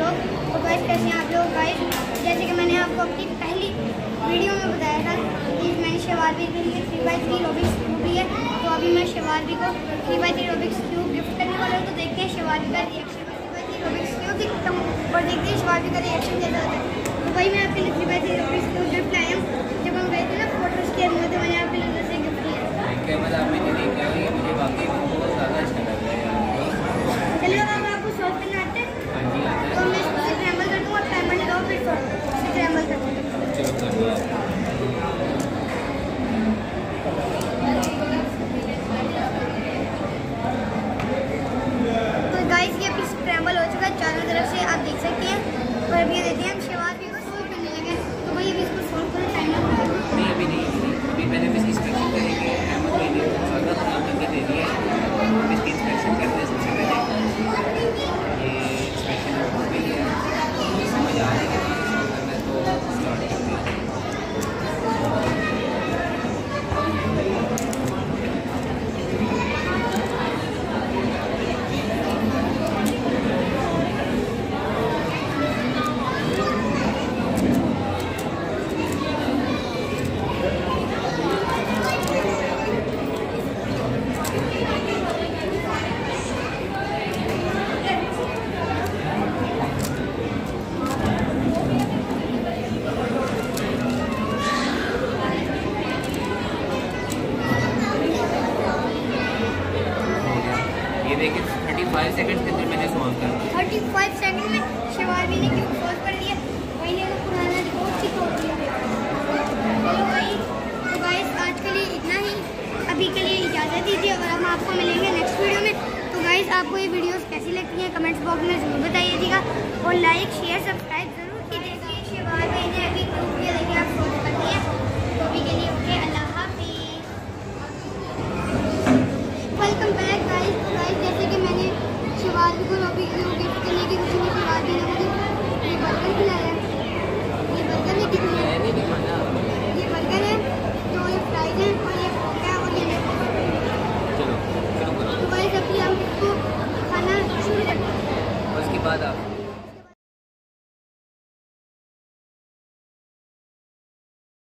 लोग। तो गाइस कैसे हैं आप लोग? गाइस जैसे कि मैंने आपको अपनी पहली वीडियो में बताया था कि मैंने शेवारवी के लिए 3x3 रोबिक्स क्यूब ली है। तो अभी मैं शेवारवी को 3x3 रोबिक्स क्यूब गिफ्ट करने वाला हूँ। तो देखते हैं शेवारवी का रिएक्शन। 3x3 रोबिक्स क्यूब दिखता हूँ और देखते हैं शेवारवी का रिएक्शन कैसा होता है। तो भाई मैं आपके लिए 3x3 रोबिक्स क्यूब गिफ्ट लाया हूँ। जब हम गए थे ना फोटोज के अंदर तो मैंने आपके लिए से गिफ्ट लिया। बहुत ज़्यादा अच्छा लग रहा है। चलिए अब आपको सॉल्व करना आते हैं। तो मैं इसको क्रैम्बल कर दूँगा, क्रैम्बल लगाओ फिर इसे क्रैम्बल कर दूँगा। तो गाइस ये पीस क्रैम्बल हो चुका है चारों तरफ से, आप देख सकते हैं। और अभी देते हैं हम शेवारवी को सोल्व करने लगे। तो भाई अभी इसको सोल्व करने टाइम लगेगा। नहीं अभी नहीं, अभी मैंने बस इंस्पेक्शन करेंगे। अहमद भाई ने सादा तो नाम करके दे दिया है। इसकी इंस्पेक्शन करते हैं सबसे पहले। ये इंस्पेक्शन हो गई है, समझ आ रही है कि सॉल्व करना है तो स्टार्ट करते हैं। ये देखिए 35 सेकंड के अंदर मैंने सॉल्व कर दिया। 35 सेकंड में शेवारवी ने क्यों सॉल्व कर दिया। भाई ने तो पुराना रिकॉर्ड ही तोड़ दिया। चलो भाई तो गाइस आज के लिए इतना ही, अभी के लिए इजाज़त दीजिए और हम आपको मिलेंगे नेक्स्ट वीडियो में। तो गाइस आपको ये वीडियोस कैसी लगती हैं कमेंट्स बॉक्स में ज़रूर बताइएगा और लाइक शेयर सब्सक्राइब ज़रूर कीजिएगा। शेवारवी ने अभी ये देखिए आप सॉल्व कर दिया। तो अभी के लिए ओके, अल्लाह हाफिज़। Welcome back guys. जैसे कि मैंने शेवारवी को रोबिक क्यूब गिफ्ट करने की खुशी में शेवारवी ने मुझे ये बर्गर खिलाया। ये बर्गर में कितने हैं? ये बर्गर है, तो ये फ्राइज है और ये कोक है और ये लेमन। चलो तो गाइस अभी हम इसको खाना शुरू करते हैं। उसके बाद आप